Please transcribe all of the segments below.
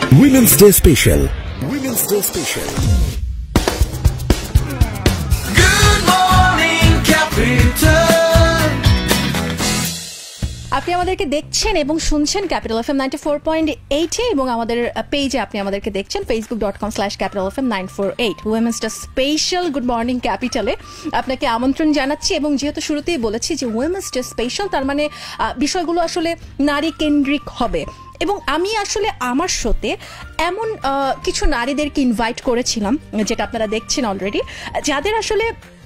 Women's Day Special. Women's Day Special. Good morning, Capital. আপনি আমাদেরকে দেখছেন এবং শুনছেন ক্যাপিটাল এফএম 94.8 এবং আমাদের পেজে আপনি আমাদেরকে দেখছেন facebook.com/capitalfm948 women's day special good morning ক্যাপিটালে আপনাকে আমন্ত্রণ জানাচ্ছি। এবং যেহেতু শুরুতেই বলেছি যে উইমেন্স ডে স্পেশাল, তার মানে বিষয়গুলো আসলে নারী কেন্দ্রিক হবে। এবং আমি আসলে আমার শোতে এমন কিছু নারীদেরকে ইনভাইট করেছিলাম, যেটা আপনারা দেখছেন অলরেডি, যাদের আসলে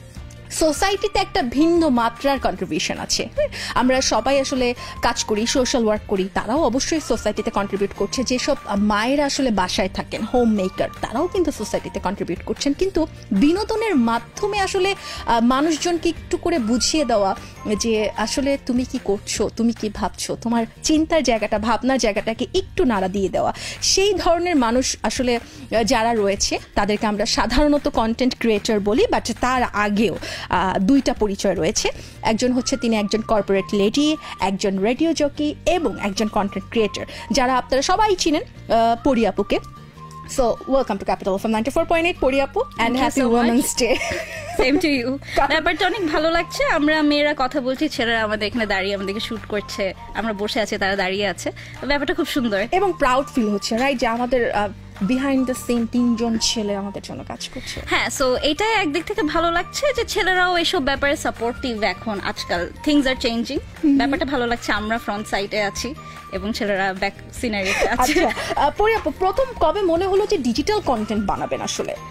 সোসাইটিতে একটা ভিন্ন মাত্রার কন্ট্রিবিউশন আছে। আমরা সবাই আসলে কাজ করি, সোশ্যাল ওয়ার্ক করি, তারাও অবশ্যই সোসাইটিতে কন্ট্রিবিউট করছে। যেসব মায়েরা আসলে বাসায় থাকেন, হোম মেকার, তারাও কিন্তু সোসাইটিতে কন্ট্রিবিউট করছেন। কিন্তু বিনোদনের মাধ্যমে আসলে মানুষজনকে একটু করে বুঝিয়ে দেওয়া যে আসলে তুমি কি করছো, তুমি কি ভাবছো, তোমার চিন্তার জায়গাটা, ভাবনার জায়গাটাকে একটু নাড়া দিয়ে দেওয়া, সেই ধরনের মানুষ আসলে যারা রয়েছে তাদেরকে আমরা সাধারণত কন্টেন্ট ক্রিয়েটর বলি। বাট তার আগেও দুইটা পরিচয় রয়েছে। একজন হচ্ছে তিনি একজন কর্পোরেট লেডি, একজন রেডিও জকি এবং একজন কন্টেন্ট ক্রিয়েটর, যারা আপনারা সবাই চিনেন, পরি আপুকে। So welcome to capital FM 94.8 Pori আপু, and happy women's day. Same to you. ব্যাপারটা অনেক ভালো লাগছে। আমরা মেয়েরা কথা বলছি, ছেলেরা আমাদের এখানে দাঁড়িয়ে আমাদেরকে শুট করছে, আমরা বসে আছি, তারা দাঁড়িয়ে আছে। ব্যাপারটা খুব সুন্দর এবং প্রাউড ফিল হচ্ছে, রাইট, যে আমাদের বিহাইন্ড দ্য সিন তিনজন ছেলে আমাদের জন্য কাজ করছে। হ্যাঁ, সো এটাই একদিক থেকে ভালো লাগছে যে ছেলেরাও এসব ব্যাপারে সাপোর্টিভ। এখন আজকাল থিংস আর চেঞ্জিং, ব্যাপারটা ভালো লাগছে। আমরা ফ্রন্ট সাইডে আছি এবং ছেলেরা ব্যাক সিনারিতে আছে। পরি আপু, প্রথম কবে মনে হলো যে ডিজিটাল কন্টেন্ট বানাবেন?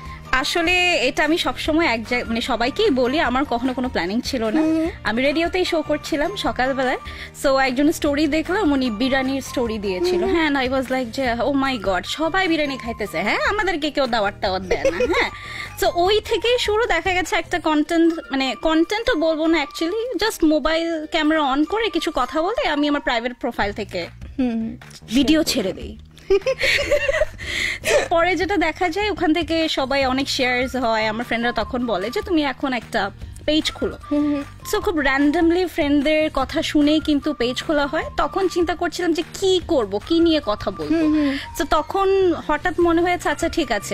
আসলে এটা আমি সবসময় মানে সবাইকেই বলি, আমার কখনো কোনো প্ল্যানিং ছিল না। আমি রেডিওতেই শো করছিলাম সকালবেলায়, সো একজন স্টোরি দেখলাম, উনি বিরিয়ানির স্টোরি দিয়েছিল। হ্যাঁ, আই ওয়াজ লাইক যে ও মাই গড, সবাই বিরিয়ানি খাইতেছে, হ্যাঁ আমাদেরকে কেউ দাওয়াত টাওয়াত দেয় না। হ্যাঁ, সো ওই থেকেই শুরু। দেখা গেছে একটা কন্টেন্টও বলবো না, actually just mobile camera on করে কিছু কথা বলতে আমি আমার প্রাইভেট প্রোফাইল থেকে ভিডিও ছেড়ে দিই। পরে যেটা দেখা যায়, ওখান থেকে সবাই অনেক শেয়ারস হয়। আমার ফ্রেন্ডরা তখন বলে যে তুমি এখন একটা পেজ খুলো। সো খুব র্যান্ডমলি ফ্রেন্ডদের কথা শুনেই কিন্তু পেজ খোলা হয়। তখন চিন্তা করছিলাম যে কি করব, কি নিয়ে কথা বলবো। তো তখন হঠাৎ মনে হয়েছে আচ্ছা ঠিক আছে,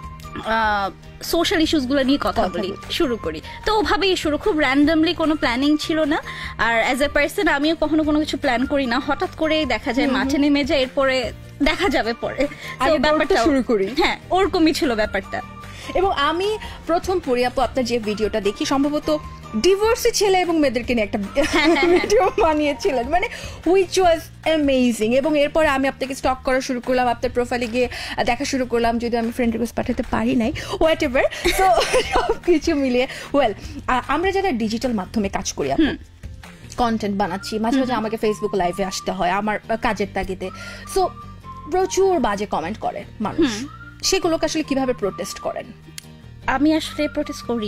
সোশ্যাল ইস্যুস গুলো নিয়ে কথা বলি, শুরু করি। তো ওভাবেই শুরু, খুব র্যান্ডমলি, কোনো প্ল্যানিং ছিল না। আর অ্যাজ এ পার্সন আমিও কখনো কোনো কিছু প্ল্যান করি না, হঠাৎ করে দেখা যায় মাঠে নেমে যায়, এরপরে দেখা যাবে পরে। ব্যাপারটা শুরু করি, হ্যাঁ ওরকমই ছিল ব্যাপারটা। এবং আমি প্রথম পরি আপু আপনার যে ভিডিওটা দেখি, সম্ভবত ডিভোর্সি ছেলে এবং মেয়েদেরকে নিয়ে একটা ভিডিও বানিয়েছিলেন, মানে হুইচ ওয়াজ অ্যামেজিং। এবং এরপরে আমি আপনাকে স্টক করা শুরু করলাম, আপনার প্রোফাইলে গিয়ে দেখা শুরু করলাম, যদিও আমি ফ্রেন্ড রিকোয়েস্ট পাঠাতে পারি নাই, হোয়াট এভার। তো সব কিছু মিলিয়ে ওয়েল, আমরা যারা ডিজিটাল মাধ্যমে কাজ করি, কন্টেন্ট বানাচ্ছি, মাঝে মাঝে আমাকে ফেসবুক লাইভে আসতে হয় আমার কাজের তাগিদে। সো প্রচুর বাজে কমেন্ট করে মানুষ, সেগুলোকে আসলে কিভাবে প্রোটেস্ট করেন? আমি আসলে প্রোটেস্ট করি।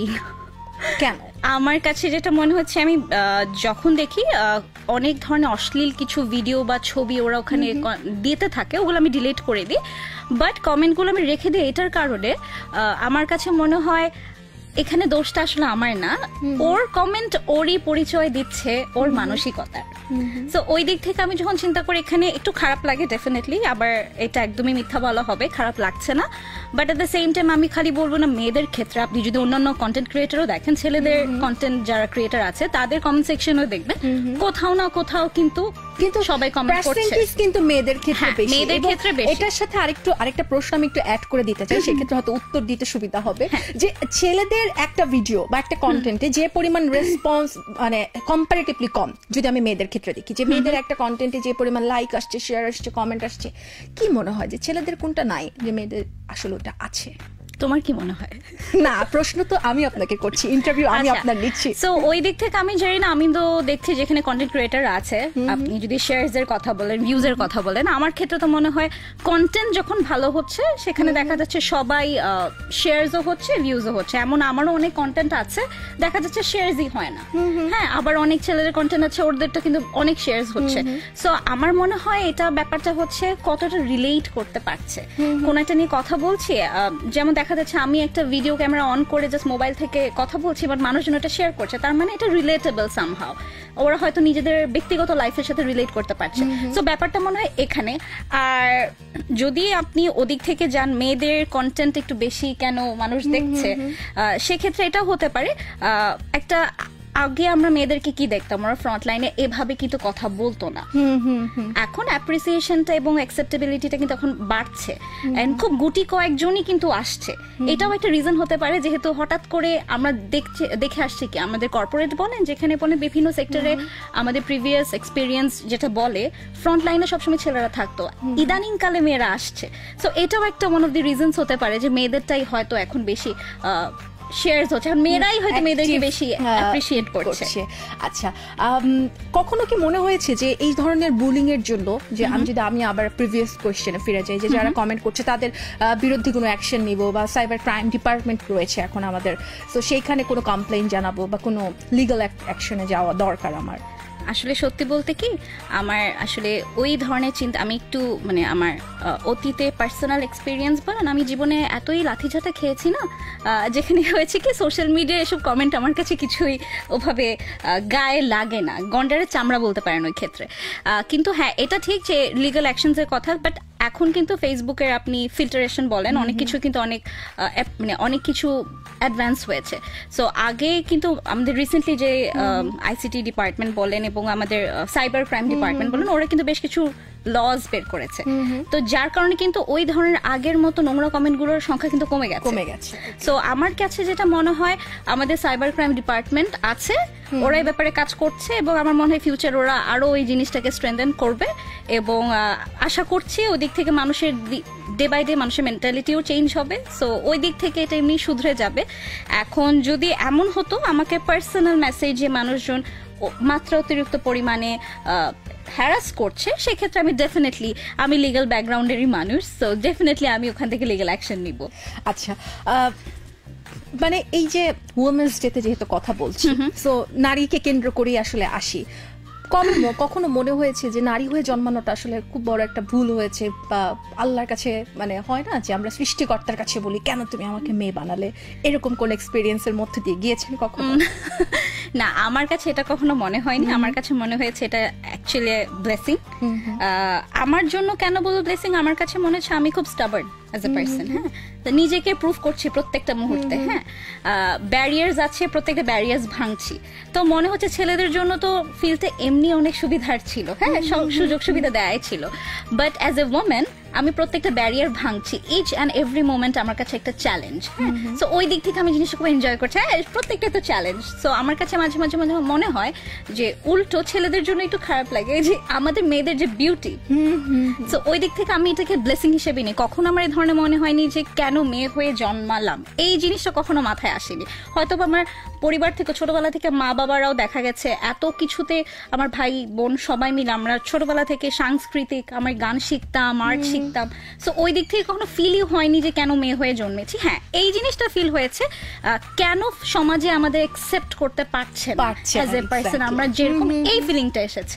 কেন? আমার কাছে যেটা মনে হচ্ছে, আমি যখন দেখি অনেক ধরনের অশ্লীল কিছু ভিডিও বা ছবি ওরা ওখানে দিতে থাকে, ওগুলো আমি ডিলিট করে দিই। বাট কমেন্টগুলো আমি রেখে দিই এটার কারণে, আমার কাছে মনে হয় এখানে দোষটা আসলে আমার না, ওর কমেন্ট ওরই পরিচয় দিচ্ছে ওর মানসিকতার। সো ওই দিক থেকে আমি যখন চিন্তা করি, এখানে একটু খারাপ লাগে ডেফিনেটলি, আবার এটা একদমই মিথ্যা বলা হবে, খারাপ লাগছে না। But at the same time আমি খালি বলবো না মেয়েদের ক্ষেত্রে, আপনি যদি অন্যান্য কন্টেন্ট ক্রিয়েটারও দেখেন, ছেলেদের কন্টেন্ট যারা ক্রিয়েটার আছে তাদের কমেন্ট সেকশনও দেখবেন, কোথাও না কোথাও কিন্তু সবাই কমেন্ট করছে, কিন্তু মেয়েদের ক্ষেত্রে বেশি। মেয়েদের ক্ষেত্রে বেশি। এটার সাথে আরেকটা প্রশ্ন আমি একটু অ্যাড করে দিতে চাই, সেক্ষেত্রে হয়তো উত্তর দিতে সুবিধা হবে। যে ছেলেদের একটা ভিডিও বা একটা কন্টেন্টে যে পরিমাণ রেসপন্স মানে কম্পারেটিভলি কম, যদি আমি মেয়েদের ক্ষেত্রে দেখি যে মেয়েদের একটা কন্টেন্টে যে পরিমাণ লাইক আসছে, শেয়ার আসছে, কমেন্ট আসছে, কি মনে হয় যে ছেলেদের কোনটা নাই, যে মেয়েদের আসলে ওটা আছে? তোমার কি মনে হয়? না, প্রশ্ন তো আমি আপনাকে করছি, ইন্টারভিউ আমি আপনার নিচ্ছি। সো ওই দিক থেকে আমি জানি না, আমি তো দেখছি যেখানে কন্টেন্ট ক্রিয়েটার আছে, আপনি যদি শেয়ারস এর কথা বলেন, ভিউজ এর কথা বলেন, আমার ক্ষেত্রে তো মনে হয় কন্টেন্ট যখন ভালো হচ্ছে সেখানে দেখা যাচ্ছে সবাই শেয়ারসও হচ্ছে, ভিউজও হচ্ছে। এমন আমারও অনেক কন্টেন্ট আছে দেখা যাচ্ছে শেয়ারসই হয় না। হ্যাঁ, আবার অনেক ছেলেদের কন্টেন্ট আছে ওদেরটা কিন্তু অনেক শেয়ারস হচ্ছে। সো আমার মনে হয় এটা ব্যাপারটা হচ্ছে কতটা রিলেট করতে পারছে, কোন একটা নিয়ে কথা বলছি। যেমন দেখা যাচ্ছে আমি একটা ভিডিও ক্যামেরা অন করে জাস্ট মোবাইল থেকে কথা বলছি, বাট মানুষজন এটা শেয়ার করছে, তার মানে এটা রিলেটেবল সামহাউ, ওরা হয়তো নিজেদের ব্যক্তিগত লাইফের সাথে রিলেট করতে পারছে। সো ব্যাপারটা মনে হয় এখানে। আর যদি আপনি ওদিক থেকে যান মেয়েদের কন্টেন্ট একটু বেশি কেন মানুষ দেখছে, সেক্ষেত্রে এটাও হতে পারে একটা আগে আমরা মেয়েদেরকে কি দেখতাম, আমরা ফ্রন্ট লাইনে এভাবে কিন্তু কথা বলতো না, এখন অ্যাপ্রিসিয়েশনটা এবং অ্যাকসেপ্টেবিলিটিটা কিন্তু এখন বাড়ছে, এন্ড খুব গুটি কয়েকজনই কিন্তু আসছে। এটাও একটা রিজন হতে পারে, যেহেতু হঠাৎ করে আমরা দেখে আসছি কি আমাদের কর্পোরেট বলেন, যেখানে বলেন বিভিন্ন সেক্টরে আমাদের প্রিভিয়াস এক্সপিরিয়েন্স যেটা বলে ফ্রন্ট লাইনে সবসময় ছেলেরা থাকতো, ইদানিং কালে মেয়েরা আসছে। সো এটাও একটা ওয়ান অফ দি রিজনস হতে পারে যে মেয়েদেরটাই হয়তো এখন বেশি শেয়ারস হচ্ছে, মেয়েরাই হয়তো মেয়েদেরকে বেশি অ্যাপ্রিশিয়েট করছে। আচ্ছা, কখনো কি মনে হয়েছে যে এই ধরনের বুলিং এর জন্য, যে আমি আবার প্রিভিয়াস কোয়েশ্চেনে ফিরে যাই, যে যারা কমেন্ট করছে তাদের বিরুদ্ধে কোনো অ্যাকশন নিব, বা সাইবার ক্রাইম ডিপার্টমেন্ট রয়েছে এখন আমাদের, তো সেইখানে কোনো কমপ্লেইন জানাবো বা কোনো লিগ্যাল অ্যাকশনে যাওয়া দরকার আমার? আসলে সত্যি বলতে কি আমার আসলে ওই ধরনের চিন্তা, আমি একটু মানে আমার অতীতে পার্সোনাল এক্সপিরিয়েন্স বলেন, আমি জীবনে এতই লাঠিঝাটা খেয়েছি না, যেখানে হয়েছে কি সোশ্যাল মিডিয়া এসব কমেন্ট আমার কাছে কিছুই ওভাবে গায়ে লাগে না, গন্ডারের চামড়া বলতে পারেন ওই ক্ষেত্রে। কিন্তু হ্যাঁ, এটা ঠিক যে লিগ্যাল অ্যাকশনসের কথা, বাট এখন কিন্তু ফেসবুকের আপনি ফিল্টারেশন বলেন, অনেক কিছু কিন্তু অনেক কিছু অ্যাডভান্স হয়েছে। সো আগে কিন্তু আমাদের রিসেন্টলি যে আইসিটি ডিপার্টমেন্ট বলেন এবং আমাদের সাইবার ক্রাইম ডিপার্টমেন্ট বলেন, ওরা কিন্তু বেশ কিছু লজ বের করেছে, তো যার কারণে কিন্তু ওই ধরনের আগের মতো নোংরা কমেন্টগুলোর সংখ্যা কিন্তু কমে গেছে। সো আমার কাছে যেটা মনে হয় আমাদের সাইবার ক্রাইম ডিপার্টমেন্ট আছে, ওরা এই ব্যাপারে কাজ করছে, এবং আমার মনে হয় ফিউচার ওরা আরো ওই জিনিসটাকে স্ট্রেনথেন করবে, এবং আশা করছি ওই দিক থেকে মানুষের ডে বাই ডে মানুষের মেন্টালিটিও চেঞ্জ হবে। সো ওই দিক থেকে এটা এমনি শুধরে যাবে। এখন যদি এমন হতো আমাকে পার্সোনাল মেসেজে মানুষজন মাত্রা অতিরিক্ত পরিমাণে হ্যারাস করছে, সেক্ষেত্রে আমি লিগ্যাল ব্যাকগ্রাউন্ডেরই মানুষ, সো ডেফিনেটলি আমি ওখান থেকে লিগ্যাল অ্যাকশন নিব। আচ্ছা, মানে এই যে উইমেন্স ডেতে যেহেতু কথা বলছি, সো নারীকে কেন্দ্র করে আসলে আসি, কখনো মনে হয়েছে যে নারী হয়ে জন্মানোটা আসলে খুব বড় একটা ভুল হয়েছে, বা আল্লাহর কাছে মানে হয় না যে আমরা সৃষ্টিকর্তার কাছে বলি কেন তুমি আমাকে মেয়ে বানালে, এরকম কোন এক্সপেরিয়েন্সের মধ্যে দিয়ে গিয়েছেন কখনো? না, আমার কাছে এটা কখনো মনে হয়নি। আমার কাছে মনে হয়েছে এটা অ্যাকচুয়ালি ব্লেসিং। আমার জন্য কেন বলবো ব্লেসিং, আমার কাছে মনে হচ্ছে আমি খুব স্টাবার্ন অ্যাজ এ পার্সন, হ্যাঁ, নিজেকে প্রুভ করছি প্রত্যেকটা মুহূর্তে, হ্যাঁ, ব্যারিয়ার্স আছে, প্রত্যেকটা ব্যারিয়ার্স ভাঙছি। তো মনে হচ্ছে ছেলেদের জন্য তো ফিল্ডে এমনি অনেক সুবিধার ছিল, হ্যাঁ, সুযোগ সুবিধা দেয়াই ছিল, বাট অ্যাজ এ ওমেন আমি প্রত্যেকটা ব্যারিয়ার ভাঙছি, ইচ অ্যান্ড এভরি মোমেন্ট আমার কাছে একটা চ্যালেঞ্জ, হ্যাঁ। সো ওই দিক থেকে আমি জিনিসটা খুব এনজয় করছি, হ্যাঁ, প্রত্যেকটা তো চ্যালেঞ্জ। সো আমার কাছে মাঝে মাঝে মাঝে মনে হয় যে উল্টো ছেলেদের জন্য একটু খারাপ লাগে যে আমাদের মেয়েদের যে বিউটি, সো ওই দিক থেকে আমি এটাকে ব্লেসিং হিসেবে নিই। কখনো আমার এই ধরনের মনে হয়নি যে কেন মেয়ে হয়ে জন্মালাম, এই জিনিসটা কখনো মাথায় আসেনি। হয়তো আমার পরিবার থেকে ছোটবেলা থেকে মা বাবারাও দেখা গেছে এত কিছুতে, আমার ভাই বোন সবাই মিলে আমরা ছোটবেলা থেকে সাংস্কৃতিক, আমার গান শিখতাম, আর্ট শিখতাম, সো ওই দিক থেকে কখনো ফিলই হয়নি যে কেন মেয়ে হয়ে জন্মেছি। হ্যাঁ, এই জিনিসটা ফিল হয়েছে কেন সমাজে আমাদের অ্যাকসেপ্ট করতে পারছে না অ্যাজ এ পারসন, আমরা যেরকম, এই ফিলিংটা এসেছে।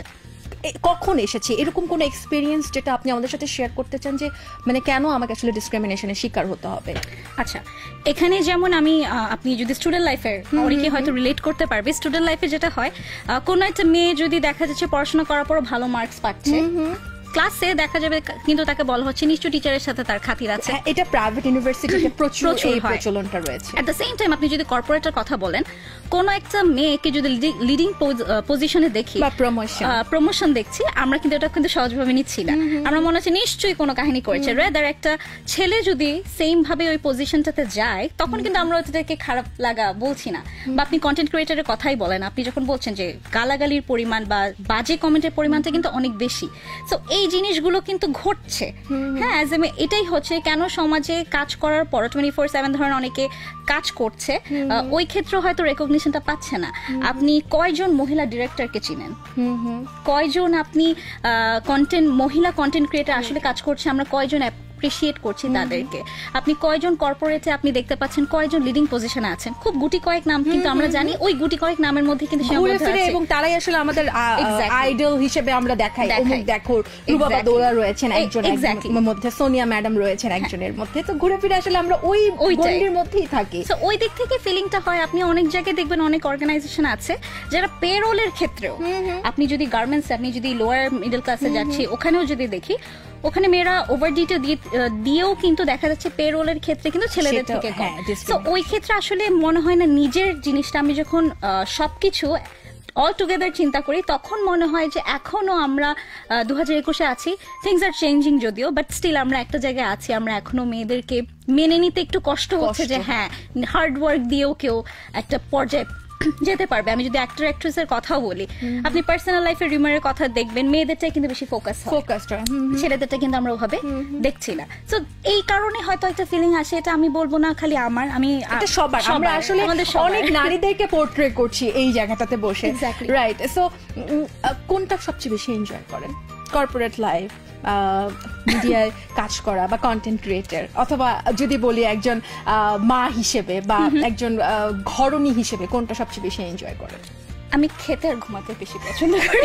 কখন এসেছে এরকম কোন এক্সপেরিয়েন্স যেটা আপনি আমাদের সাথে শেয়ার করতে চান, যে মানে কেন আমাকে আসলে ডিসক্রিমিনেশনের শিকার হতে হবে? আচ্ছা, এখানে যেমন আপনি যদি স্টুডেন্ট লাইফের, অনেকে হয়তো রিলেট করতে পারবে, স্টুডেন্ট লাইফে যেটা হয়, কোনো একটা মেয়ে যদি দেখা যাচ্ছে পড়াশোনা করার পর ভালো মার্কস পাচ্ছে, ক্লাসে দেখা যাবে কিন্তু তাকে বলা হচ্ছে নিশ্চয় টিচারের সাথে তার খাতির আছে। এটা প্রাইভেট ইউনিভার্সিটিতে প্রচুর এই প্রচলনটা রয়েছে। এট দ্য সেম টাইম আপনি যদি কর্পোরেটের কথা বলেন, কোন একটা মেয়েকে যদি লিডিং পজিশনে দেখি বা প্রমোশন দেখছি, আমরা কিন্তু এটা কিন্তু সহজভাবে নিচ্ছি না, আমরা মনে হচ্ছে নিশ্চয়ই কোনো কাহিনী করেছে। রেদার একটা ছেলে যদি সেম ভাবে ওই পজিশনটাতে যায়, তখন কিন্তু আমরা ওটাকে খারাপ লাগা বলছি না। বা আপনি কন্টেন্ট ক্রিয়েটরের কথাই বলেন, আপনি যখন বলছেন যে গালাগালির পরিমাণ বা বাজে কমেন্টের পরিমাণটা কিন্তু অনেক বেশি, সো এই জিনিসগুলো কিন্তু ঘটছে, হ্যাঁ। এটাই হচ্ছে কেন সমাজে কাজ করার পর 24/7 ধরেন অনেকে কাজ করছে, ওই ক্ষেত্রে হয়তো রেকগনিশনটা পাচ্ছে না। আপনি কয়জন মহিলা ডিরেক্টরকে চিনেন, কয়জন আপনি মহিলা কন্টেন্ট ক্রিয়েটর আসলে কাজ করছে, আমরা কয়জন অ্যাপ্রিসিয়েট করছি তাদেরকে। আপনি কয়জন কর্পোরেটে আপনি দেখতে পাচ্ছেন কয়জন লিডিং পজিশনে আছেন, খুব গুটি কয়েক নাম, কিন্তু আমরা জানি ওই গুটি কয়েক নামের মধ্যে কিন্তু ঘুরে ফিরে এবং তারাই আসলে আমাদের আইডল হিসেবে আমরা দেখাই। অমুক দেখো রুবাবা দোলা রয়েছেন একজনের মধ্যে, সোনিয়া ম্যাডাম রয়েছেন একজনের মধ্যে, তো ঘুরে ফিরে আসলে আমরা ওই গণ্ডির মধ্যেই থাকি। তো ওই দিক থেকে ফিলিংটা হয়। আপনি অনেক জায়গায় দেখবেন অনেক অর্গানাইজেশন আছে যারা পেরোলের ক্ষেত্রেও, আপনি যদি গার্মেন্টস, আপনি যদি লোয়ার মিডল ক্লাসে যাচ্ছি ওখানেও যদি দেখি, ওখানে মেয়েরা ওভার ডিটে দিয়েও কিন্তু দেখা যাচ্ছে পেরোলের ক্ষেত্রে কিন্তু ছেলেদের থেকে কম। তো ওই ক্ষেত্রে আসলে মনে হয় না নিজের জিনিসটা, আমি যখন সবকিছু অল টুগেদার চিন্তা করি তখন মনে হয় যে এখনো আমরা 2021-এ আছি। থিংস আর চেঞ্জিং যদিও, বাট স্টিল আমরা একটা জায়গায় আছি। আমরা এখনো মেয়েদেরকে মেনে নিতে একটু কষ্ট হচ্ছে যে হ্যাঁ, হার্ড ওয়ার্ক দিয়েও কেউ একটা পর্যায়ে যেতে পারবে। আমি যদি অ্যাক্টর অ্যাক্ট্রেসের কথাও বলি, আপনি পার্সোনাল লাইফের রিউমারের কথা দেখবেন, মেয়েদেরটাই কিন্তু বেশি ফোকাসড হয়, ছেলেদেরটা কিন্তু আমরা ওভাবে দেখছি না। তো এই কারণে হয়তো একটা ফিলিং আসে। এটা আমি বলবো না খালি আমার, আমি এটা সবার, আমরা আসলে অনেক নারীদেরকে পোর্ট্রে করছি এই জায়গাটাতে বসে, রাইট? সো কোনটা সবচেয়ে বেশি এনজয় করেন? কর্পোরেট লাইফ, মিডিয়ায় কাজ করা বা কন্টেন্ট ক্রিয়েটর, অথবা যদি বলি একজন মা হিসেবে বা একজন ঘরণী হিসেবে কোনটা সবচেয়ে বেশি এনজয় করেন? আমি খেতে আর ঘুমাতে বেশি পছন্দ করি।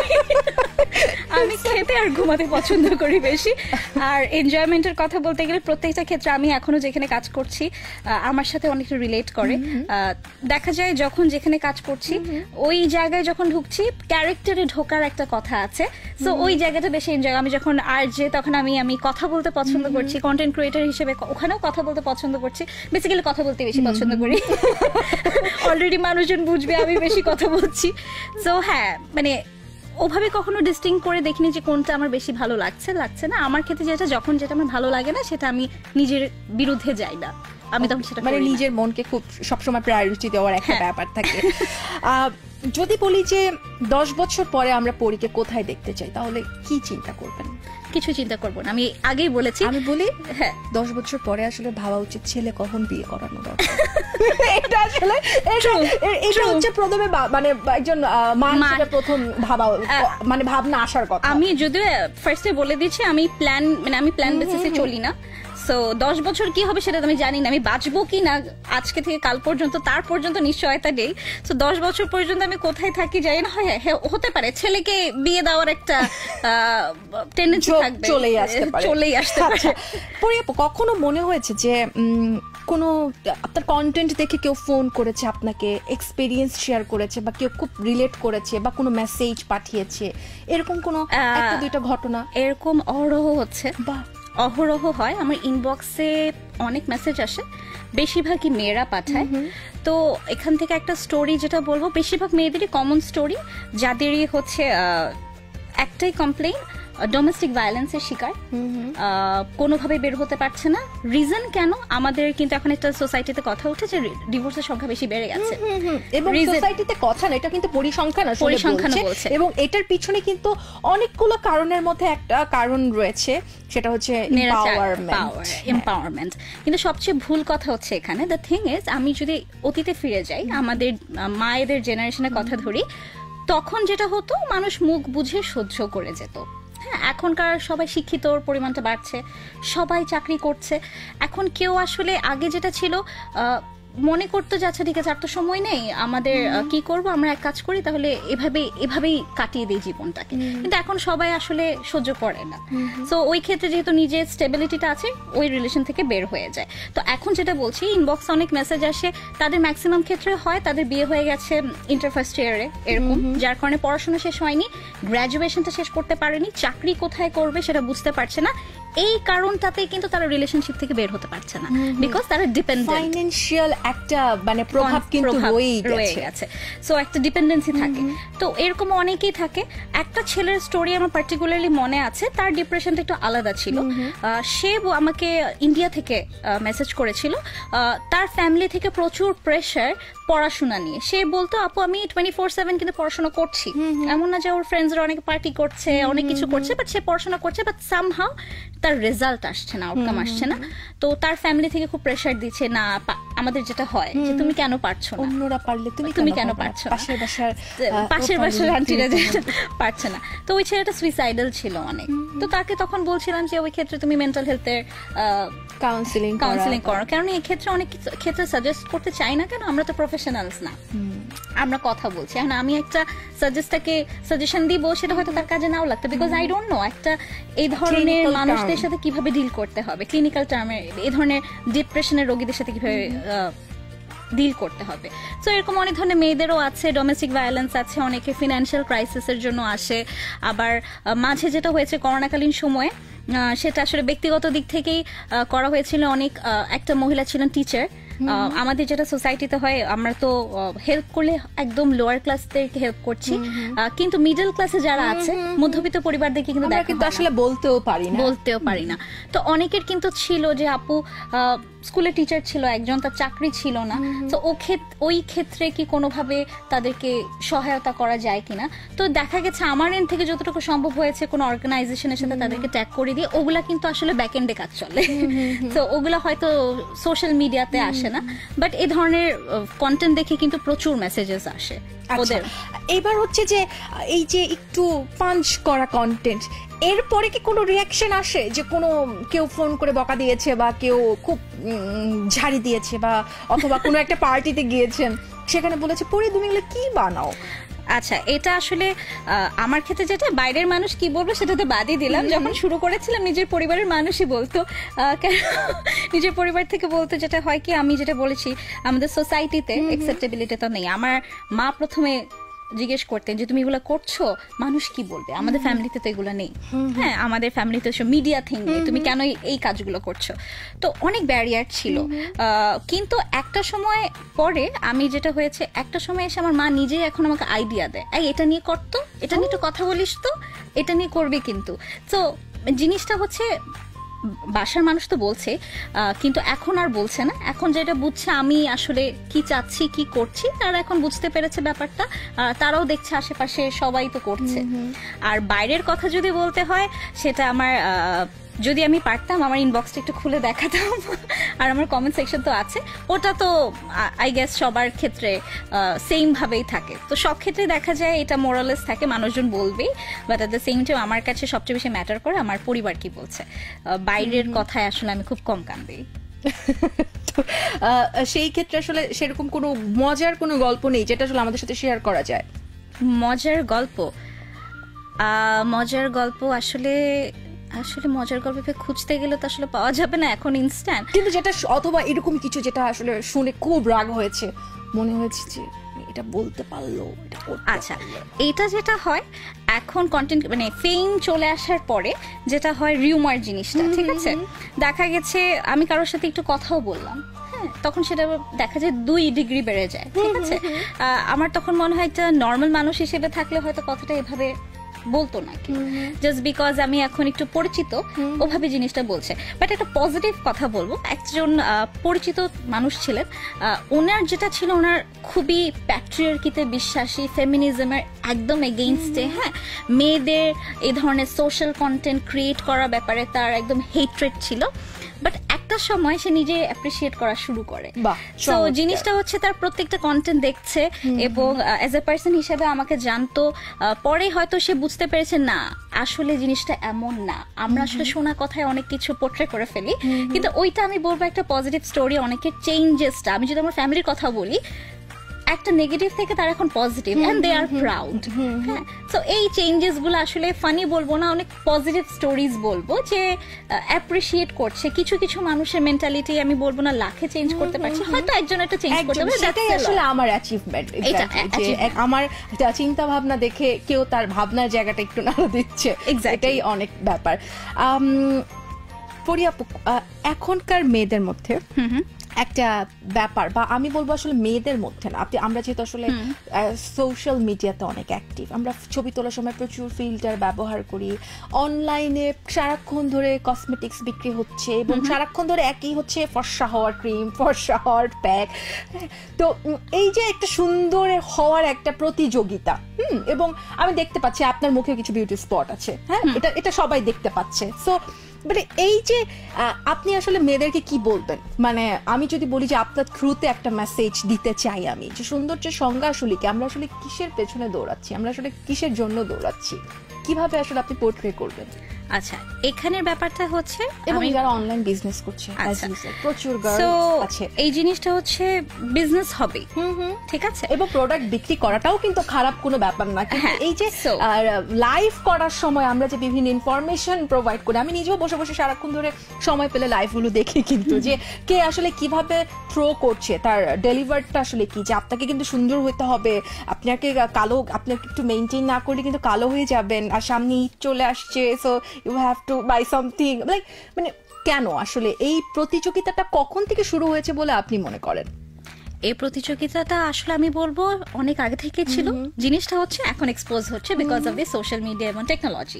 আমি খেতে আর ঘুমাতে পছন্দ করি বেশি। আর এনজয়মেন্টের কথা বলতে গেলে প্রত্যেকটা ক্ষেত্রে আমি এখনো যেখানে কাজ করছি আমার সাথে অনেকটা রিলেট করে। দেখা যায় যখন যেখানে কাজ করছি ওই জায়গায় যখন ঢুকছি, ক্যারেক্টারে ঢোকার একটা কথা আছে, সো ওই জায়গাটা বেশি এনজয়। আমি যখন আরজে তখন আমি কথা বলতে পছন্দ করছি, কন্টেন্ট ক্রিয়েটর হিসেবে ওখানেও কথা বলতে পছন্দ করছি। বেসিক্যালি কথা বলতে বেশি পছন্দ করি। অলরেডি মানুষজন বুঝবে আমি বেশি কথা বলছি। সো হ্যাঁ, মানে ওভাবে কখনো ডিস্টিং করে দেখিনি যে কোনটা আমার বেশি ভালো লাগছে না। আমার ক্ষেত্রে যেটা আমার ভালো লাগে না সেটা আমি নিজের বিরুদ্ধে যাই না, আমি তখন সেটা মানে নিজের মনকে খুব সবসময় প্রায়োরিটি দেওয়ার একটা ব্যাপার থাকে। যদি বলি যে 10 বছর পরে আমরা পরীকে কোথায় দেখতে চাই, তাহলে কি চিন্তা করবেন? কিছু চিন্তা করবো না, আমি আগেই বলেছি। আমি বলি হ্যাঁ, 10 বছর পরে আসলে ভাবা উচিত ছেলে কখন বিয়ে করানো দরকার। এটা আসলে এটা হচ্ছে প্রথমে মানে একজন মা হিসেবে প্রথম মানে ভাবনা আসার কথা। আমি যদিও ফার্স্টে বলে দিচ্ছি আমি প্ল্যান বেসিসে চলি না। সো 10 বছর কি হবে সেটা আমি জানি না, আমি বাঁচবো কি না আজকে থেকে কাল পর্যন্ত, তার পর্যন্ত নিশ্চয়তা নেই। সো 10 বছর পর্যন্ত আমি কোথায় থাকি জানি না। হ্যাঁ, হতে পারে ছেলেকে বিয়ে দেওয়ার একটা টেন্ডেন্সি থাকবে, চলেই আসতে পারে। কখনো মনে হয়েছে যে কোনো আপনার কন্টেন্ট দেখে কেউ ফোন করেছে, আপনাকে এক্সপেরিয়েন্স শেয়ার করেছে, বা কেউ খুব রিলেট করেছে, বা কোনো মেসেজ পাঠিয়েছে, এরকম কোনো একটা দুইটা ঘটনা? এরকম অহরহ হচ্ছে, অহরহ হয়। আমার ইনবক্সে অনেক মেসেজ আসে, বেশিরভাগই মেয়েরা পাঠায়। তো এখান থেকে একটা স্টোরি যেটা বলবো, বেশিরভাগ মেয়েদেরই কমন স্টোরি, যাদেরই হচ্ছে একটাই কমপ্লেইন, ডোমেস্টিক ভায়োলেন্সের শিকার, কোনোভাবে বের হতে পারছে না। রিজন কেন? আমাদের কিন্তু এখন একটা সোসাইটিতে কথা উঠেছে ডিভোর্সের সংখ্যা বেশি বেড়ে গেছে, এবং সোসাইটিতে কথা না, এটা কিন্তু পরিসংখ্যান বলছে। এবং এটার পিছনে কিন্তু অনেকগুলো কারণের মধ্যে একটা কারণ রয়েছে, সেটা হচ্ছে এম্পাওয়ারমেন্ট। কিন্তু সবচেয়ে ভুল কথা হচ্ছে এখানে, দ্য থিং ইজ, আমি যদি অতীতে ফিরে যাই, আমাদের মায়েদের জেনারেশনের কথা ধরি, তখন যেটা হতো মানুষ মুখ বুঝে সহ্য করে যেত। এখনকার সবাই শিক্ষিতর পরিমাণটা বাড়ছে, সবাই চাকরি করছে। এখন কেউ আসলে আগে যেটা ছিল মনে করতো যে আচ্ছা ঠিক আছে, আর তো সময় নেই, আমাদের কি করব, আমরা এক কাজ করি, তাহলে এভাবেই কাটিয়ে দিই জীবনটাকে। কিন্তু এখন সবাই আসলে সহ্য করে না। সো ওই ক্ষেত্রে যেহেতু নিজের স্টেবিলিটিটা আছে, ওই রিলেশন থেকে বের হয়ে যায়। তো এখন যেটা বলছি, ইনবক্সে অনেক মেসেজ আসে, তাদের ম্যাক্সিমাম ক্ষেত্রে হয় তাদের বিয়ে হয়ে গেছে ইন্টার ফার্স্ট ইয়ারে, এরকম, যার কারণে পড়াশোনা শেষ হয়নি, গ্র্যাজুয়েশনটা শেষ করতে পারেনি, চাকরি কোথায় করবে সেটা বুঝতে পারছে না। এই কারণটাতেই কিন্তু তারা রিলেশনশিপ থেকে বের হতে পারছে না, বিকজ তারা ডিপেন্ডেন্ট, ফাইন্যান্সিয়াল একটা মানে প্রভাব কিন্তু রয়ে গেছে। সো একটা ডিপেন্ডেন্সি থাকে। তো এরকম অনেকেই থাকে। একটা ছেলের স্টোরি আমার পার্টিকুলারলি মনে আছে, তার ডিপ্রেশনটা একটু আলাদা ছিল। সে আমাকে ইন্ডিয়া থেকে মেসেজ করেছিল, তার ফ্যামিলি থেকে প্রচুর প্রেশার, পড়াশোনা নিয়ে। সে বলতো আপু আমি 24/7 কিন্তু পড়াশোনা করছি, এমন না যে ওর ফ্রেন্ডসরা অনেক পার্টি করছে, অনেক কিছু করছে, বাট সে পড়াশোনা করছে, বাট সামহাউ তার রেজাল্ট আসছে না, আউটকাম আসছে না। তো তার ফ্যামিলি থেকে খুব প্রেশার দিচ্ছে, না আমাদের যেটা হয় যে তুমি কেন পারছো না, অন্যরা পারলে তুমি কেন পারছো না, পাশের বাসার আন্টিরা পারছে না। তো ওই ছেলেটা সুইসাইডাল ছিল অনেক। তো তাকে তখন বলছিলাম যে ওই ক্ষেত্রে তুমি মেন্টাল হেলথের কাউন্সিলিং করো, কারণ এই ক্ষেত্রে অনেক ক্ষেত্রে সাজেস্ট করতে চাই না, কেন আমরা তো প্রফেশনালস না, আমরা কথা বলছি। এখন আমি একটা সাজেশন দিব, সেটা হয়তো তার কাজে নাও লাগতো, বিকজ আই ডোন্ট নো একটা এই ধরনের মানুষদের সাথে কিভাবে ডিল করতে হবে, ক্লিনিক্যাল টার্মে এই ধরনের ডিপ্রেশনের রোগীদের সাথে কিভাবে ডিল করতে হবে। তো এরকম অনেক ধরনের মেয়েদেরও আছে, ডোমেস্টিক ভায়োলেন্স আছে, অনেকে ফিনান্সিয়াল ক্রাইসিসের জন্য আসে। আবার মাঝে যেটা হয়েছে করোনাকালীন সময়ে, সেটা আসলে ব্যক্তিগত দিক থেকেই করা হয়েছিল। অনেক একটা মহিলা ছিলেন টিচার, আমাদের যেটা সোসাইটিতে হয় আমরা তো হেল্প করলে একদম লোয়ার ক্লাসদেরকে হেল্প করছি, কিন্তু মিডল ক্লাসে যারা আছে মধ্যবিত্ত পরিবারদেরকে কিন্তু আসলে বলতেও পারি না। তো অনেকের কিন্তু ছিল যে আপু স্কুলে টিচার ছিল একজন, তার চাকরি ছিল না, তো ওই ক্ষেত্রে কি কোনোভাবে তাদেরকে সহায়তা করা যায় কিনা। তো দেখা গেছে আমার এন্ড থেকে যতটুকু সম্ভব হয়েছে কোনো অর্গানাইজেশনের সাথে তাদেরকে ট্যাগ করে দিয়ে, ওগুলা কিন্তু আসলে ব্যাক এন্ডে কাজ চলে, তো ওগুলা হয়তো সোশ্যাল মিডিয়াতে আসে না, বাট এই ধরনের কন্টেন্ট দেখে কিন্তু প্রচুর মেসেজেস আসে ওদের। এবার হচ্ছে যে এই যে একটু পাঞ্চ করা কন্টেন্ট, এরপরে কি কোনো রিয়াকশন আসে, যে কোনো কেউ ফোন করে বকা দিয়েছে বা কেউ খুব ঝাড়ি দিয়েছে, বা অথবা কোনো একটা পার্টিতে গিয়েছেন সেখানে বলেছে পরে তুমি এগুলো কি বানাও? আচ্ছা, এটা আসলে আমার ক্ষেত্রে যেটা বাইরের মানুষ কি বলবো সেটা তো বাদই দিলাম। যখন শুরু করেছিলাম নিজের পরিবারের মানুষই বলতো, নিজের পরিবার থেকে বলতো, যেটা হয় কি আমি যেটা বলেছি আমাদের সোসাইটিতে অ্যাকসেপ্টেবিলিটি তো নেই। আমার মা প্রথমে জিজ্ঞেস করতেন যে তুমি এগুলো করছো মানুষ কি বলবে, আমাদের ফ্যামিলিতে তো এগুলো নেই, হ্যাঁ আমাদের ফ্যামিলিতে সব মিডিয়া থিং নেই, তুমি কেন এই কাজগুলো করছো। তো অনেক ব্যারিয়ার ছিল, কিন্তু একটা সময় পরে আমি যেটা হয়েছে, একটা সময় এসে আমার মা নিজেই এখন আমাকে আইডিয়া দেয়, এই এটা নিয়ে করতো, এটা নিয়ে একটু কথা বলিস তো, এটা নিয়ে করবে কিন্তু। তো জিনিসটা হচ্ছে বাসার মানুষ তো বলছে, কিন্তু এখন আর বলছে না, এখন যেটা বুঝছে আমি আসলে কি চাচ্ছি কি করছি, তারা এখন বুঝতে পেরেছে ব্যাপারটা, তারাও দেখছে আশেপাশে সবাই তো করছে। আর বাইরের কথা যদি বলতে হয়, সেটা আমার যদি আমি পারতাম আমার ইনবক্সটা একটু খুলে দেখাতাম, আর আমার কমেন্ট সেকশন তো আছে, ওটা তো আই গেস সবার ক্ষেত্রে সেম ভাবেই থাকে। তো সব ক্ষেত্রে দেখা যায় এটা মোরালেস থাকে, মানুষজন বলবেই, but at the same time আমার কাছে সবচেয়ে বেশি ম্যাটার করে আমার পরিবার কি বলছে। বাইরের কথায় আসলে আমি খুব কম কান দিই। সেই ক্ষেত্রে আসলে সেরকম কোনো মজার কোনো গল্প নেই যেটা আসলে আমাদের সাথে শেয়ার করা যায়? মজার গল্প আসলে মজার গল্প খুঁজতে গেলে তো আসলে পাওয়া যাবে না এখন ইনস্ট্যান্ট, কিন্তু যেটা অথবা এরকম কিছু যেটা আসলে শুনে খুব রাগ হয়েছে, মনে হয়েছে যে এটা বলতে পারলো। আচ্ছা, এটা যেটা হয় এখন কন্টেন্ট মানে ফেম চলে আসার পরে যেটা হয় রিউমার জিনিসটা, ঠিক আছে, দেখা গেছে আমি কারোর সাথে একটু কথাও বললাম, তখন সেটা দেখা যায় 2 ডিগ্রি বেড়ে যায়, ঠিক আছে। আমার তখন মনে হয় একটা নর্মাল মানুষ হিসেবে থাকলে হয়তো কথাটা এভাবে বলতো না, জাস্ট বিকজ আমি এখন একটু পরিচিত ওভাবে জিনিসটা বলছে। বাট একটা পজিটিভ কথা বলবো, একজন পরিচিত মানুষ ছিলেন, ওনার যেটা ছিল ওনার খুবই প্যাট্রিয়ার্কিতে বিশ্বাসী, ফেমিনিজমের একদম এগেইনস্টে, হ্যাঁ মেয়েদের এই ধরনের সোশ্যাল কন্টেন্ট ক্রিয়েট করার ব্যাপারে তার একদম হেট্রেড ছিল। বাট একটা সময় সে নিজে অ্যাপ্রিসিয়েট করা শুরু করে, তো জিনিসটা হচ্ছে তার প্রত্যেকটা কন্টেন্ট দেখছে এবং অ্যাজ এ পার্সন হিসেবে আমাকে জানতো, পরে হয়তো সে বুঝতে পেরেছে না আসলে জিনিসটা এমন না, আমরা আসলে শোনা কথায় অনেক কিছু পোট্রে করে ফেলি, কিন্তু ওইটা আমি বলবো একটা পজিটিভ স্টোরি। অনেকের চেঞ্জেসটা, আমি যদি আমার ফ্যামিলির কথা বলি, একটা নেগেটিভ থেকে তারা এখন positive and they are proud, হ্যাঁ। সো এই চেঞ্জেস গুলো আসলে ফানি বলবো না, অনেক পজিটিভ স্টোরিজ বলবো, যে অ্যাপ্রিসিয়েট করছে। কিছু কিছু মানুষের মেন্টালিটি আমি বলবো না লাখে চেঞ্জ করতে পারছে, হয়তো একজন একটা চেঞ্জ করতে পারে, সেটাই আসলে আমার অ্যাচিভমেন্ট। আমার চিন্তা ভাবনা দেখে কেউ তার ভাবনার জায়গাটা একটু নাড়া দিচ্ছে, এটাই অনেক ব্যাপার। পরি আপু, এখনকার মেয়েদের মধ্যে একটা ব্যাপার, বা আমি বলবো আসলে মেয়েদের মধ্যে না, আমরা যেহেতু আসলে সোশ্যাল মিডিয়াতে অনেক অ্যাক্টিভ, আমরা ছবি তোলার সময় প্রচুর ফিল্টার ব্যবহার করি, অনলাইনে সারাক্ষণ ধরে কসমেটিক্স বিক্রি হচ্ছে এবং সারাক্ষণ ধরে একই হচ্ছে ফর্সা হওয়ার ক্রিম, ফর্সা হওয়ার প্যাক। তো এই যে একটা সুন্দর হওয়ার একটা প্রতিযোগিতা, এবং আমি দেখতে পাচ্ছি আপনার মুখে কিছু বিউটি স্পট আছে, হ্যাঁ, এটা সবাই দেখতে পাচ্ছে। সো মানে এই যে আপনি আসলে মেয়েদেরকে কি বলবেন, মানে আমি যদি বলি যে আপনার থ্রুতে একটা মেসেজ দিতে চাই আমি, যে সৌন্দর্যের সংজ্ঞা আসলে কি, আমরা আসলে কিসের পেছনে দৌড়াচ্ছি, আমরা আসলে কিসের জন্য দৌড়াচ্ছি, কিভাবে আসলে আপনি পোর্ট্রে করবেন? আচ্ছা, এখানের ব্যাপারটা হচ্ছে এবং যারা অনলাইন বিজনেস করছে প্রচুর গার্লস আছে, এই জিনিসটা হচ্ছে বিজনেস হবে, ঠিক আছে, এবং প্রোডাক্ট বিক্রি করাটাও কিন্তু খারাপ কোনো ব্যাপার না, কিন্তু এই যে লাইভ করার সময় আমরা যে বিভিন্ন ইনফরমেশন প্রোভাইড করি, আমি নিজেও বসে বসে সারাক্ষণ ধরে সময় পেলে লাইভগুলো দেখি, কিন্তু যে কে আসলে কিভাবে থ্রো করছে, তার ডেলিভারটা আসলে কি, যে আপনাকে কিন্তু সুন্দর হতে হবে, আপনাকে একটু মেইনটেইন না করলে কিন্তু কালো হয়ে যাবেন, আর সামনে ঈদ চলে আসছে, so you have to buy something, like মানে কেন আসলে এই প্রতিযোগিতাটা কখন থেকে শুরু হয়েছে বলে আপনি মনে করেন? এই প্রতিযোগিতাটা আসলে আমি বলবো অনেক আগে থেকে ছিল, জিনিসটা হচ্ছে এখন এক্সপোজ হচ্ছে because of the social media এবং টেকনোলজি।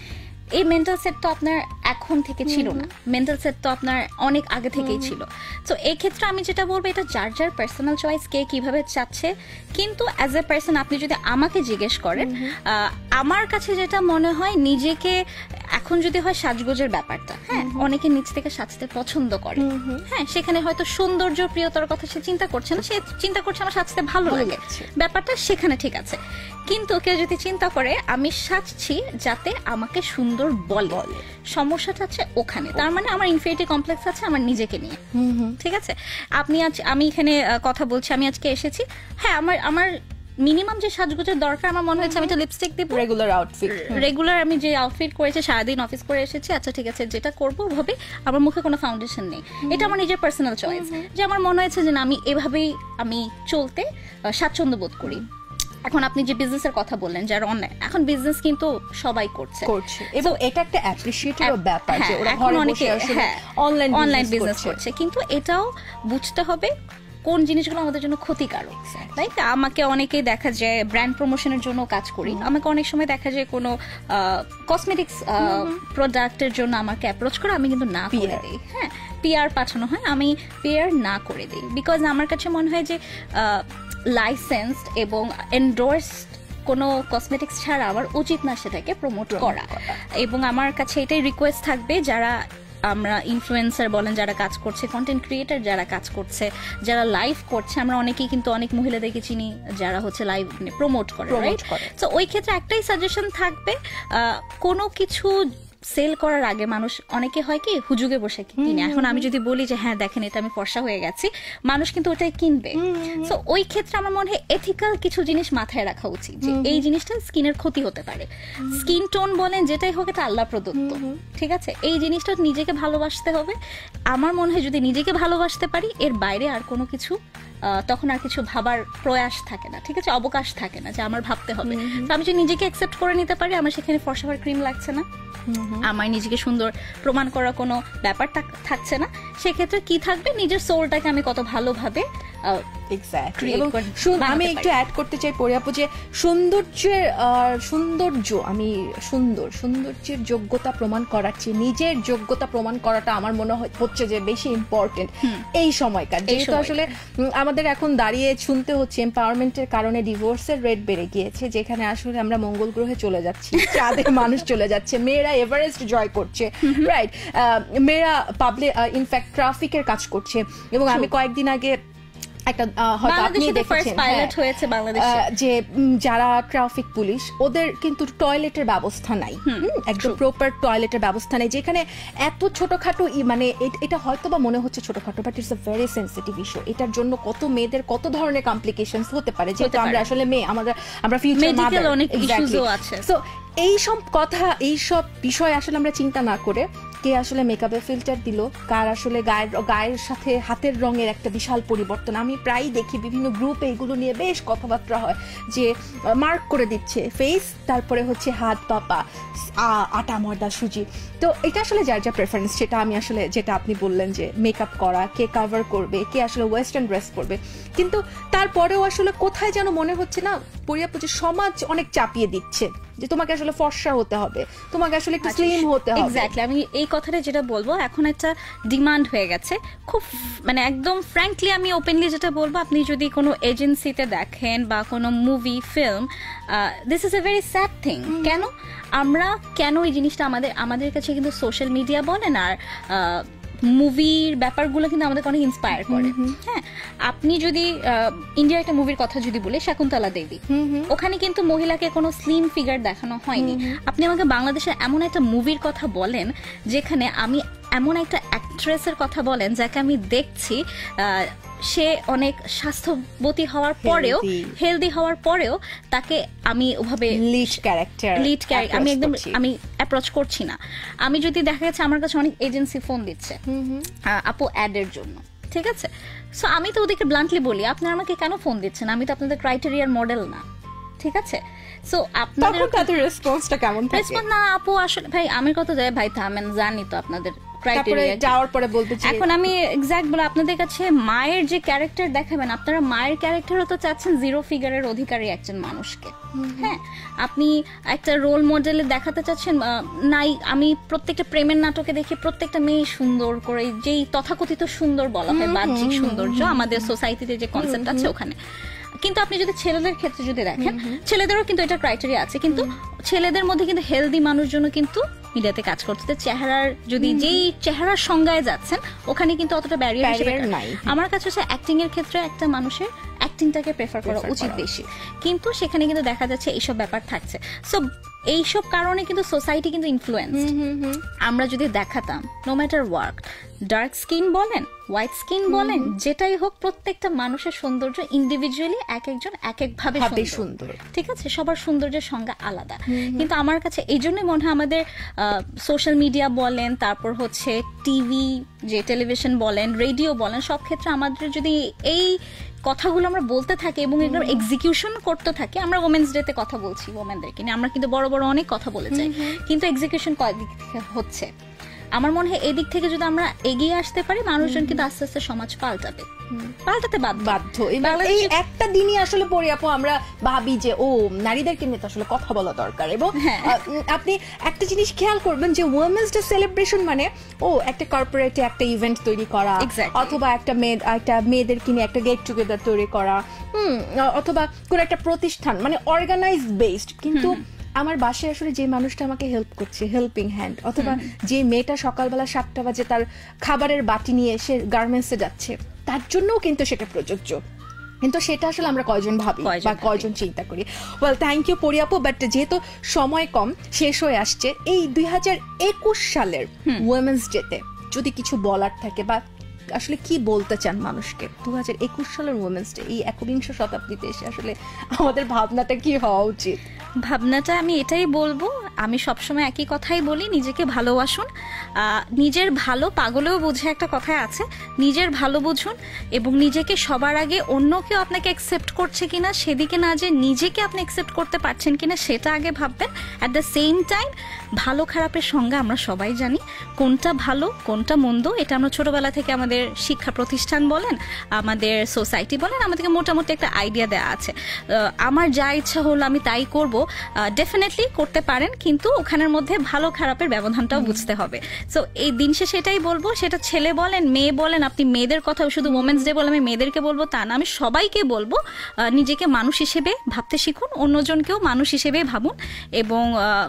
এই মেন্টাল সেট তো আপনার এখন থেকে ছিল না, মেন্টাল সেট তো আপনার অনেক আগে থেকেই ছিল। তো এই ক্ষেত্রে আমি যেটা বলবো, এটা যার যার পার্সোনাল চয়েস, কে কিভাবে চাচ্ছে, কিন্তু অ্যাজ এ পার্সন আপনি যদি আমাকে জিজ্ঞেস করেন, আমার কাছে যেটা মনে হয়, নিজেকে এখন যদি হয় সাজগোজের ব্যাপারটা, হ্যাঁ, অনেকে নিজ থেকে সাজতে পছন্দ করে, হ্যাঁ, সেখানে হয়তো সৌন্দর্য প্রিয়তার কথা সে চিন্তা করছে না, সে চিন্তা করছে আমার সাজতে ভালো লাগে, ব্যাপারটা সেখানে ঠিক আছে। কিন্তু কেউ যদি চিন্তা করে আমি সাজছি যাতে আমাকে সুন্দর বলে, সমস্যাটা আছে ওখানে। তার মানে আমার ইনফিরিটি কমপ্লেক্স আছে আমার নিজেকে নিয়ে, ঠিক আছে। আমি এখানে কথা বলছি, আমি আজকে এসেছি, হ্যাঁ, আমার মিনিমাম যে সাজগোজের দরকার, আমার মনে হয়েছে আমি একটা লিপস্টিক দিব, রেগুলার আমি যে আউটফিট করেছি, সারাদিন অফিস করে এসেছি, আচ্ছা ঠিক আছে, যেটা করবো ভাবে আমার মুখে কোনো ফাউন্ডেশন নেই, এটা আমার নিজের পার্সোনাল চয়েস, যে আমার মনে হয়েছে যে না, আমি এভাবেই আমি চলতে স্বাচ্ছন্দ্য বোধ করি। এখন আপনি যে বিজনেসের কথা বললেন, যারা অনলাইন, এখন বিজনেস কিন্তু সবাই করছে, এবং এটা একটা অ্যাপ্রিশিয়েটেড ব্যাপার যে ওরা ঘরে বসে আসলে অনলাইন বিজনেস করছে, কিন্তু এটাও বুঝতে হবে কোন জিনিসগুলো আমাদের জন্য ক্ষতিকারক। তাই আমাকে অনেকেই দেখা যায় ব্র্যান্ড প্রমোশনের জন্য কাজ করি, আমাকে অনেক সময় দেখা যায় কোনো কসমেটিক্স প্রোডাক্টের জন্য আমাকে অ্যাপ্রোচ করে, আমি কিন্তু না করে দিই, হ্যাঁ, পিআর পাঠানো হয়, আমি পিআর না করে দিই, বিকজ আমার কাছে মনে হয় যে লাইসেন্সড এবং এন্ডোর্সড কোনো কসমেটিক্স ছাড়া আমার উচিত না সেটাকে প্রমোট করা। এবং আমার কাছে এটাই রিকোয়েস্ট থাকবে, যারা আমরা ইনফ্লুয়েন্সার বলেন, যারা কাজ করছে, কন্টেন্ট ক্রিয়েটার যারা কাজ করছে, যারা লাইভ করছে, আমরা অনেকেই কিন্তু অনেক মহিলাদেরকে চিনি যারা হচ্ছে লাইভ প্রমোট করে, তো ওই ক্ষেত্রে একটাই সাজেশন থাকবে, কোনো কিছু সেল করার আগে মানুষ অনেকে হয় কি হুজুগে বসে কিনে। এখন আমি যদি বলি যে হ্যাঁ দেখেন এটা আমি ফর্সা হয়ে গেছি, মানুষ কিন্তু ওটাই কিনবে। সো ওই ক্ষেত্রে আমার মনে হয় এথিক্যাল কিছু জিনিস মাথায় রাখা উচিত, যে এই জিনিসটা স্কিনের ক্ষতি হতে পারে, স্কিন টোন বলেন যেটাই হোক এটা আল্লাহ প্রদত্ত, ঠিক আছে। এই জিনিসটা নিজেকে ভালোবাসতে হবে। আমার মনে হয় যদি নিজেকে ভালোবাসতে পারি, এর বাইরে আর কোনো কিছু তখন আর কিছু ভাবার প্রয়াস থাকে না, ঠিক আছে, অবকাশ থাকে না যে আমার ভাবতে হবে। তো আমি যদি নিজেকে অ্যাকসেপ্ট করে নিতে পারি, আমার সেখানে ফর্সা হওয়ার ক্রিম লাগছে না, আমার নিজেকে সুন্দর প্রমাণ করার কোনো ব্যাপার থাকছে না, সেক্ষেত্রে কি থাকবে, নিজের সোলটাকে আমি কত ভালোভাবে আমি একটু অ্যাড করতে চাই পরিয়াপু, যে সৌন্দর্যের যোগ্যতা প্রমাণ করার চেয়ে নিজের যোগ্যতা প্রমাণ করাটা আমার মনে হচ্ছে যে বেশি ইম্পর্টেন্ট এই সময়কার। যেহেতু আসলে আমাদের এখন দাঁড়িয়ে শুনতে হচ্ছে এম্পাওয়ারমেন্টের কারণে ডিভোর্সের রেট বেড়ে গিয়েছে, যেখানে আসলে আমরা মঙ্গল গ্রহে চলে যাচ্ছি, চাঁদে মানুষ চলে যাচ্ছে, মেয়েরা এভারেস্ট জয় করছে, রাইট, মেয়েরা পাবলিক ইনফ্যাক্ট ট্রাফিকের কাজ করছে। এবং আমি কয়েকদিন আগে একটা হয়তো আপনি দেখেছেন যে যারা ট্রাফিক পুলিশ, ওদের কিন্তু টয়লেটের ব্যবস্থা নাই, একদম প্রপার টয়লেটের ব্যবস্থা নেই, যেখানে এত ছোটখাটো, মানে এটা হয়তো বা মনে হচ্ছে ছোটখাটো, but it's a very sensitive issue. এটার জন্য কত মেয়েদের কত ধরনের কমপ্লিকেশনস হতে পারে, যেহেতু আমরা আসলে মেয়ে, আমরা ফিউচার মাদার, সো এইসব কথা, এইসব বিষয় আসলে আমরা চিন্তা না করে কে আসলে মেকআপে ফিল্টার দিল, কার আসলে গায়ের সাথে হাতের রঙের একটা বিশাল পরিবর্তন। আমি প্রায়ই দেখি বিভিন্ন গ্রুপে এগুলো নিয়ে বেশ কথাবার্তা হয়, যে মার্ক করে দিচ্ছে ফেস, তারপরে হচ্ছে হাত পা পা, আটা ময়দা সুজি। তো এটা আসলে যার যা প্রেফারেন্স, সেটা আমি আসলে যেটা আপনি বললেন যে মেকআপ করা, কে কাভার করবে, কে আসলে ওয়েস্টার্ন ড্রেস পরবে, কিন্তু তারপরেও আসলে কোথায় যেন মনে হচ্ছে না পরিয়াপু যে সমাজ অনেক চাপিয়ে দিচ্ছে যে তোমাকে আসলে ফর্সা হতে হবে, তোমাকে আসলে একটু স্লিম হতে হবে। এক্স্যাক্টলি, আমি এই কথাটা যেটা বলবো, এখন একটা ডিমান্ড হয়ে গেছে খুব, মানে একদম ফ্র্যাঙ্কলি আমি ওপেনলি যেটা বলবো, আপনি যদি কোনো এজেন্সিতে দেখেন বা কোনো movie film, this is a very sad thing. কেন আমরা এই জিনিসটা আমাদের কাছে কিন্তু সোশ্যাল মিডিয়া বলেন আর মুভির ব্যাপারগুলো কিন্তু আমাদেরকে অনেক ইন্সপায়ার করে। হ্যাঁ, আপনি যদি ইন্ডিয়ার একটা মুভির কথা যদি বলি, শকুন্তলা দেবী, ওখানে কিন্তু মহিলাকে কোনো স্লিম ফিগার দেখানো হয়নি। আপনি আমাকে বাংলাদেশের এমন একটা মুভির কথা বলেন যেখানে আমি এমন একটা অ্যাক্ট্রেসের কথা বলেন যাকে আমি দেখছি সে অনেক স্বাস্থ্যবতী হওয়ার পরেও, হেলদি হওয়ার পরেও তাকে আমি ওভাবে লিড ক্যারেক্টার আমি একদম আমি অ্যাপ্রোচ করছি না। আমি যদি দেখা যাচ্ছে আমার কাছে অনেক এজেন্সি ফোন দিচ্ছে আপু অ্যাডের জন্য, ঠিক আছে, সো আমি তো ওদেরকে ব্লান্টলি বলি, আপনারা আমাকে কেন ফোন দিচ্ছেন, আমি তো আপনাদের ক্রাইটেরিয়ার মডেল না, ঠিক আছে। সো আপনাদের রেসপন্সটা কেমন থাকে? রেসপন্স না আপু আসলে ভাই আমার কথা দেয়, ভাই থামেন, জানি তো আপনাদের ক্রাইটেরিয়া, যাওয়ার পরে বলতে চাই এখন আমি এক্স্যাক্ট বলে আপনাদের কাছে মায়ের যে ক্যারেক্টার দেখাবেন, আপনারা মায়ের ক্যারেক্টারও তো চাচ্ছেন জিরো ফিগারের অধিকারী একজন মানুষকে। হ্যাঁ, আপনি একটা রোল মডেলে দেখাতে চাচ্ছেন, নাই আমি প্রত্যেকটা প্রেমের নাটকে দেখি প্রত্যেকটা মেয়ে সুন্দর করে, যেই তথাকথিত সুন্দর বলা হয় বাহ্যিক সৌন্দর্য আমাদের সোসাইটিতে যে কনসেপ্ট আছে ওখানে, কিন্তু আপনি যদি ছেলেদের ক্ষেত্রে যদি দেখেন, ছেলেদেরও কিন্তু এটা ক্রাইটেরিয়া আছে, কিন্তু ছেলেদের মধ্যে কিন্তু হেলদি মানুষজন কিন্তু মিডিয়াতে কাজ করতে, চেহারার যদি যেই চেহারার সংজ্ঞায় যাচ্ছেন ওখানে কিন্তু অতটা ব্যারিয়ার নাই। আমার কাছে হচ্ছে অ্যাক্টিং এর ক্ষেত্রে একটা মানুষের অ্যাক্টিংটাকে প্রেফার করা উচিত বেশি, কিন্তু সেখানে কিন্তু দেখা যাচ্ছে এইসব ব্যাপার থাকছে। সো এইসব কারণে কিন্তু সোসাইটি কিন্তু ইনফ্লুয়েন্সড। আমরা যদি দেখাতাম no matter work, dark skin বলেন, হোয়াইট স্কিন বলেন, যেটাই হোক, প্রত্যেকটা মানুষের সৌন্দর্য ইন্ডিভিজুয়ালি এক একজন এক এক ভাবে সুন্দর, ঠিক আছে, সবার সৌন্দর্যের সংজ্ঞা আলাদা। কিন্তু আমার কাছে এই জন্যই মনে হয় আমাদের সোশ্যাল মিডিয়া বলেন, তারপর হচ্ছে টিভি, যে টেলিভিশন বলেন, রেডিও বলেন, সব ক্ষেত্রে আমাদের যদি এই কথাগুলো আমরা বলতে থাকি এবং এগুলো এক্সিকিউশন করতে থাকি, আমরা ওমেন্স ডে তে কথা বলছি ওমেনদেরকে নিয়ে, আমরা কিন্তু বড় বড় অনেক কথা বলে যাই, কিন্তু এক্সিকিউশন কয়দিক থেকে হচ্ছে? আমার মনে হয় এদিক থেকে যদি আমরা এগিয়ে আসতে পারি, মানুষজন কিন্তু আস্তে আস্তে সমাজ পাল্টাতে বাধ্য। এই একটা দিনই আসলে পড়ি আপু আমরা ভাবি যে ও নারীদেরকে নিয়ে তো আসলে কথা বলা দরকার। এবং আপনি একটা জিনিস খেয়াল করবেন যে উইমেন্স ডে সেলিব্রেশন মানে ও একটা কর্পোরেটে একটা ইভেন্ট তৈরি করা, অথবা একটা মেয়েদেরকে নিয়ে একটা গেট টুগেদার তৈরি করা, অথবা কোন একটা প্রতিষ্ঠান, মানে অর্গানাইজড বেসড। কিন্তু আমার বাসায় আসলে যে মানুষটা আমাকে হেল্প করছে, হেল্পিং হ্যান্ড, অথবা যে মেয়েটা সকালবেলা 7টা বাজে তার খাবারের বাটি নিয়ে এসে গার্মেন্টসে যাচ্ছে, তার জন্যও কিন্তু সেটা প্রযোজ্য। কিন্তু সেটা আসলে আমরা কয়জন ভাবি বা কয়জন চিন্তা করি। ওয়েল, থ্যাংক ইউ পরি আপু, বাট যেহেতু সময় কম, শেষ হয়ে আসছে, এই 2021 সালের উইমেন্স ডেতে যদি কিছু বলার থাকে বা আসলে কি বলতে চান মানুষকে 2021 সালের উইমেন্স ডে, এই 21শ শতাব্দীতে এসে আসলে আমাদের ভাবনাটা কি হওয়া উচিত? ভাবনাটা আমি এটাই বলবো, আমি সবসময় একই কথাই বলি, নিজেকে ভালোবাসুন। নিজের ভালো পাগলেও বুঝে একটা কথাই আছে, নিজের ভালো বুঝুন এবং নিজেকে সবার আগে অন্য কেউ আপনাকে অ্যাকসেপ্ট করছে কিনা সেদিকে না, যে নিজেকে আপনি অ্যাকসেপ্ট করতে পারছেন কিনা সেটা আগে ভাববেন। অ্যাট দ্য সেম টাইম ভালো খারাপের সংজ্ঞা আমরা সবাই জানি, কোনটা ভালো কোনটা মন্দ, এটা আমরা ছোটবেলা থেকে আমাদের শিক্ষা প্রতিষ্ঠান বলেন, আমাদের সোসাইটি বলেন, আমাদেরকে মোটামুটি একটা আইডিয়া দেওয়া আছে। আমার যা ইচ্ছা হলো আমি তাই করব, ডেফিনেটলি করতে পারেন, কিন্তু ওখানের মধ্যে ভালো খারাপের ব্যবধানটাও বুঝতে হবে। সো এই দিন শেষে এটাই বলবো, সেটা ছেলে বলেন মেয়ে বলেন, আপনি মেয়েদের কথা শুধু ওমেন্স ডে বলে আমি মেয়েদেরকে বলবো তা না, আমি সবাইকে বলবো নিজেকে মানুষ হিসেবে ভাবতে শিখুন, অন্যজনকেও মানুষ হিসেবে ভাবুন এবং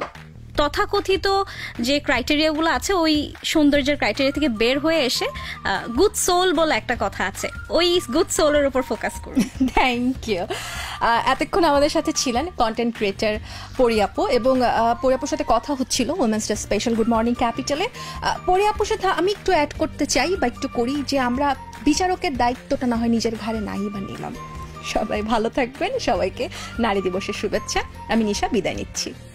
তথাকথিত যে ক্রাইটেরিয়াগুলো আছে ওই সৌন্দর্যের ক্রাইটেরিয়া থেকে বের হয়ে এসে গুড সোল বলে একটা কথা আছে, ওই গুড সোলের উপর ফোকাস করুন। Thank you. এতক্ষণ আমাদের সাথে ছিলেন কন্টেন্ট ক্রিয়েটার পরি আপু, এবং পরি আপুর সাথে কথা হচ্ছিল women's day special good morning ক্যাপিটালে। পরি আপুর সাথে আমি একটু অ্যাড করতে চাই বা একটু করি যে আমরা বিচারকের দায়িত্বটা না হয় নিজের ঘাড়ে নাই বা নিলাম। সবাই ভালো থাকবেন, সবাইকে নারী দিবসের শুভেচ্ছা। আমি নিশা বিদায় নিচ্ছি।